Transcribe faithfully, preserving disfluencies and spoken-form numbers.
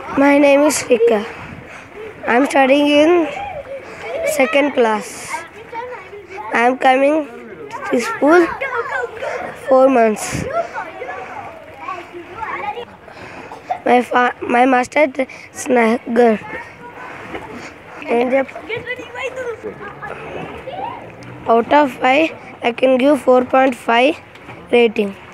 My name is Rika. I am studying in second class. I am coming to school four months. My fa- my master is Nagar. And out of five, I can give four point five rating.